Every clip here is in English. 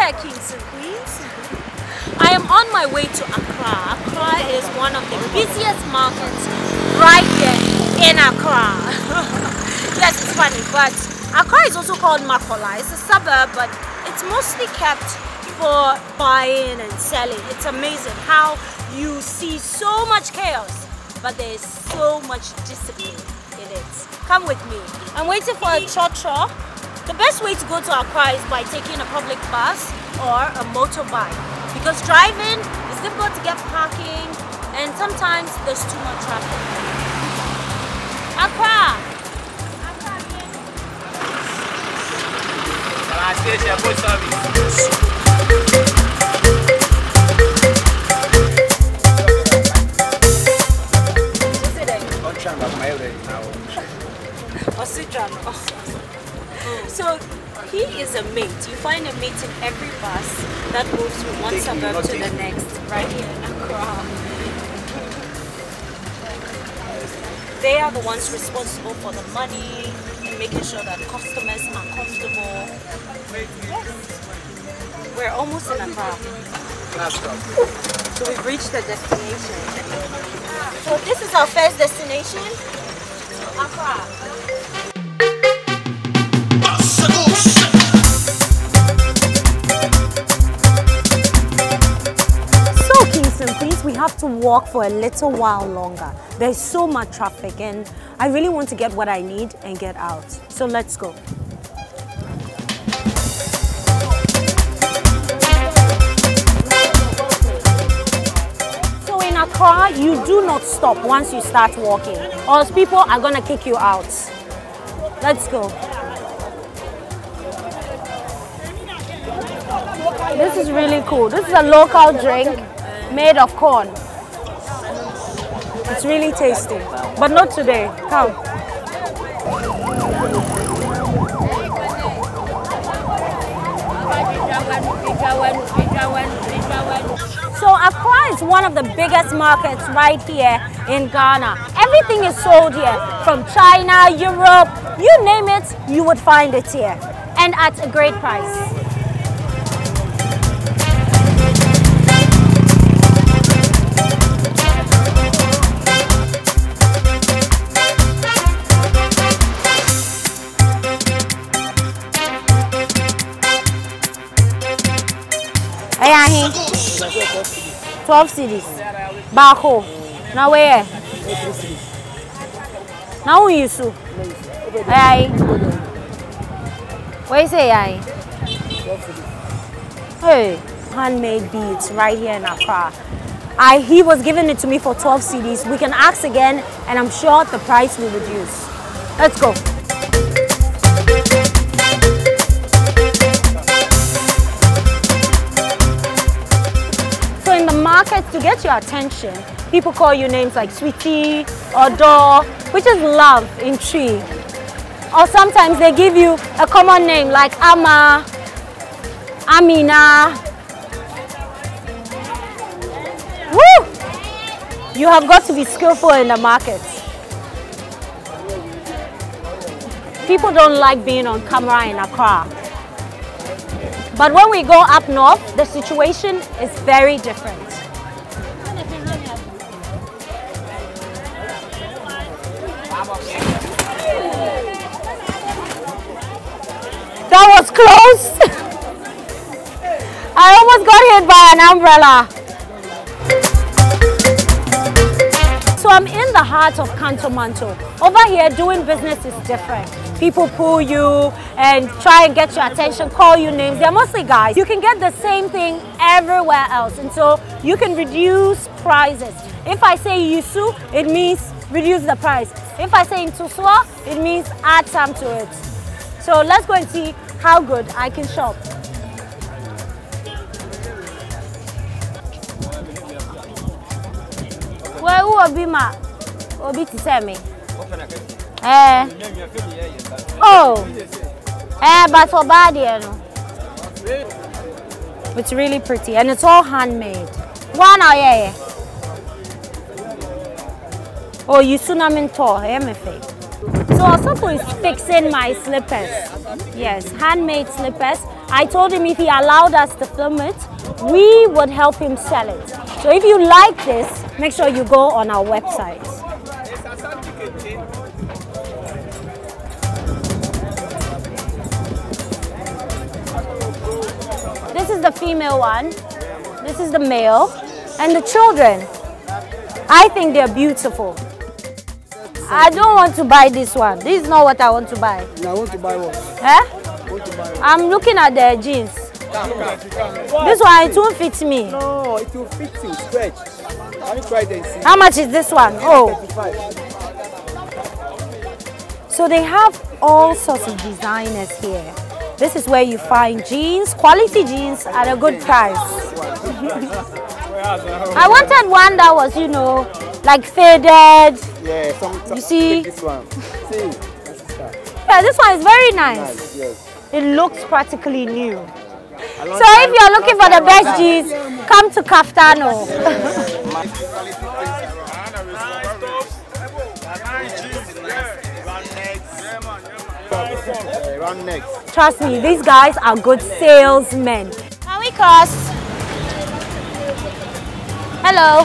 there, kings and queens. I am on my way to Accra. Accra is one of the busiest markets right here in Accra. Yes, it's funny, but Accra is also called Makola. It's a suburb, but it's mostly kept for buying and selling. It's amazing how you see so much chaos, but there is so much discipline in it. Come with me. I'm waiting for a cho-cho. The best way to go to Accra is by taking a public bus or a motorbike, because driving is difficult to get parking and sometimes there's too much traffic. Accra! So he is a mate. You find a mate in every bus that moves from one suburb to the next, right here in Accra. They are the ones responsible for the money and making sure that customers are comfortable. Yes. We're almost in Accra. So we've reached the destination. So this is our first destination, Accra. Please, we have to walk for a little while longer. There's so much traffic and I really want to get what I need and get out. So let's go. So in Accra, you do not stop once you start walking, or else people are going to kick you out. Let's go. This is really cool. This is a local drink made of corn. It's really tasty, but not today. Come. So Accra is one of the biggest markets right here in Ghana. Everything is sold here, from China, Europe, you name it, you would find it here, and at a great price. Ayahi 12 cedis. Bako. Now where? Now who you su? Ayahi. Where is ayahi? Hey, handmade beads right here in Accra. He was giving it to me for 12 cedis. We can ask again and I'm sure the price will reduce. Let's go. Market, to get your attention, people call you names like Sweetie or Door, which is love in Tree. Or sometimes they give you a common name like Ama, Amina. Woo! You have got to be skillful in the market. People don't like being on camera in Accra. But when we go up north, the situation is very different. That was close. I almost got hit by an umbrella. So I'm in the heart of Kantomanto. Over here, doing business is different. People pull you and try and get your attention, call you names. They're mostly guys. You can get the same thing everywhere else, and so you can reduce prices. If I say Yusu, it means reduce the price. If I say Intusua, it means add some to it. So let's go and see how good I can shop. Where will be my Obi to say me? But for bad, you know. It's really pretty and it's all handmade. One or yeah. Oh, you tsunami tour, So Osofo is fixing my slippers. Yes, handmade slippers. I told him if he allowed us to film it, we would help him sell it. So if you like this, make sure you go on our website. This is the female one. This is the male. And the children, I think they're beautiful. I don't want to buy this one. This is not what I want to buy. No, I want to buy what? I'm looking at the jeans. This one, it won't fit me. No, it will fit you, stretch. Let me try it and see. How much is this one? Oh. 35. So they have all sorts of designers here. This is where you find jeans, quality jeans at a good price. I wanted one that was, you know, like faded. Yeah, you see? This one. See? Yeah, this one is very nice. Yes. It looks practically new. So if you're looking for the best jeans, come to Kaftano. Trust me, these guys are good salesmen. Can we cross? Hello.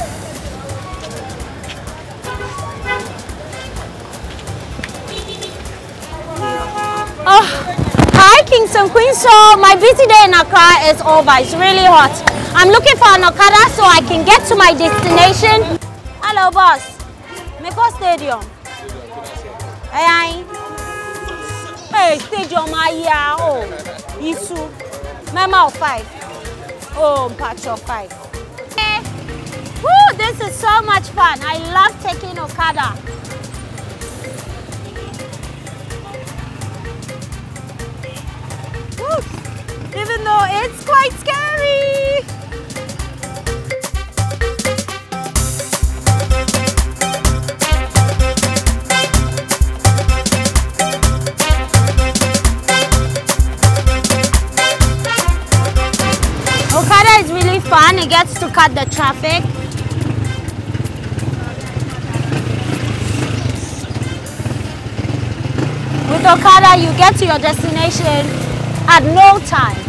Oh, hi Kingston Queen. So my busy day in Accra is over. It's really hot. I'm looking for an Okada so I can get to my destination. Hello, boss. Meko Stadium. Hey, Stadium. Oh, Isu. Memo 5. Oh, patch of 5. Hey. Woo, this is so much fun. I love taking Okada. Even though it's quite scary. Okada is really fun. It gets to cut the traffic. With Okada, you get to your destination at no time.